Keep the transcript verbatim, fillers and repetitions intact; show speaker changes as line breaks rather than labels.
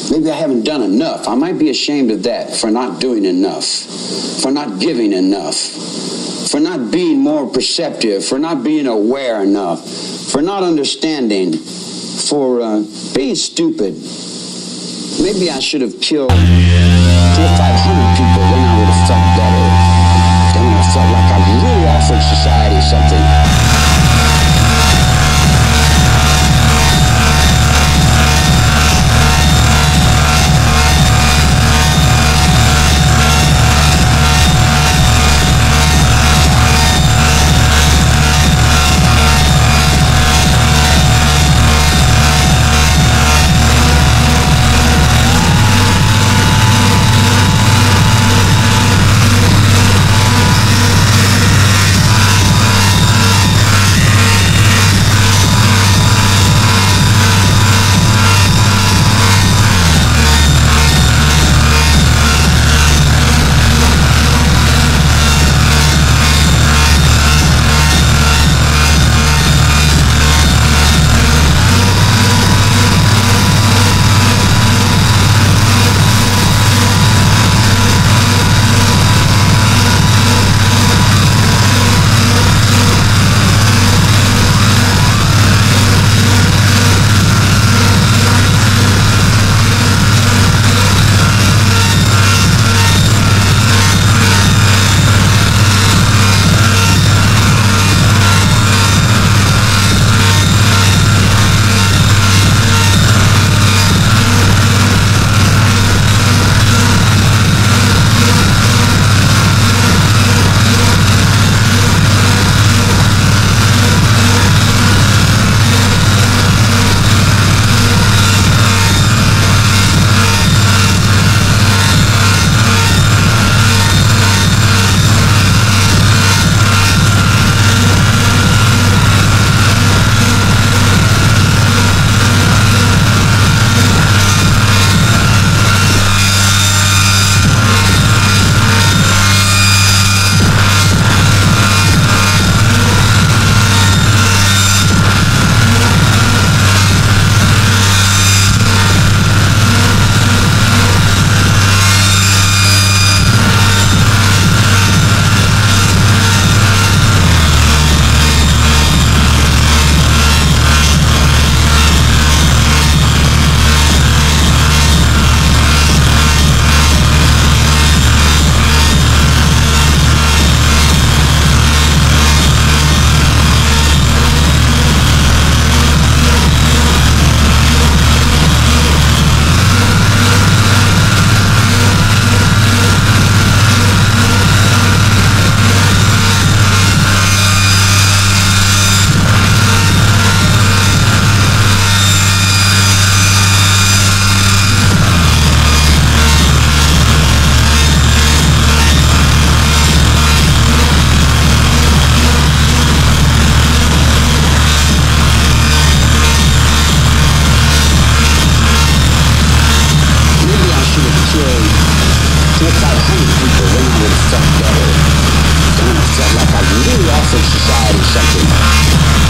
Maybe I haven't done enough. I might be ashamed of that, for not doing enough, for not giving enough, for not being more perceptive, for not being aware enough, for not understanding, for uh, being stupid. Maybe I should have killed four or five hundred people, then I would have felt better. Then I would have felt like I really offered society something. four or five hundred people, then I would have felt better. Then I felt like I really offered society something.